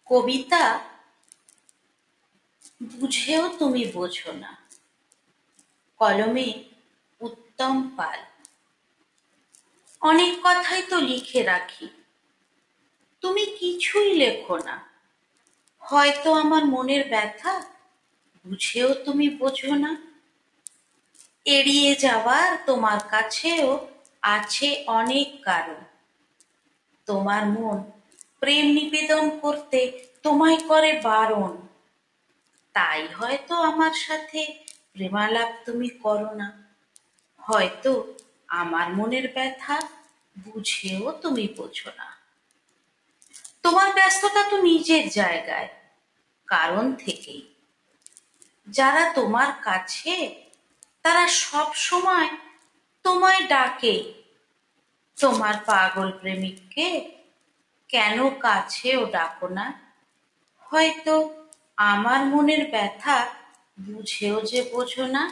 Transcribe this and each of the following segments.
কবিতা বুঝেও তুমি বোঝো না। কলমে উত্তম পাল। অনেক কথাই তো লিখে রাখি, তুমি কিছুই লেখো না। হয়তো আমার মনের ব্যথা বুঝেও তুমি বোঝো না। এড়িয়ে যাওয়ার তোমার কাছেও আছে অনেক কারণ। তোমার মন প্রেম নিবেদন করতে তোমায় করে বারণ। তাই হয়তো আমার সাথে প্রেমালাপ তুমি করো না। হয়তো আমার মনের ব্যথা বুঝেও তুমি বোঝো না। তোমার ব্যস্ততা তো নিজের জায়গায়, কারণ থেকেই। যারা তোমার কাছে তারা সব সময় তোমায় ডাকে। তোমার পাগল প্রেমিককে কেন কাছেও ডাকো না? হয়তো আমার মনের ব্যথা বুঝেও যে বোঝো না।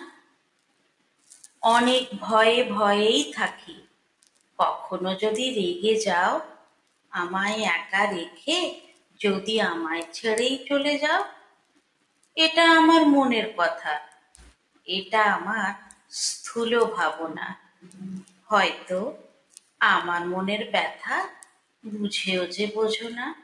অনেক ভয়ে ভয়েই থাকি, কখনো যদি রেগে যাও, আমায় একা রেখে যদি আমায় ছেড়েই চলে যাও। এটা আমার মনের কথা, এটা আমার স্থূল ভাবনা। হয়তো আমার মনের ব্যথা বুঝেও যে বোঝো না।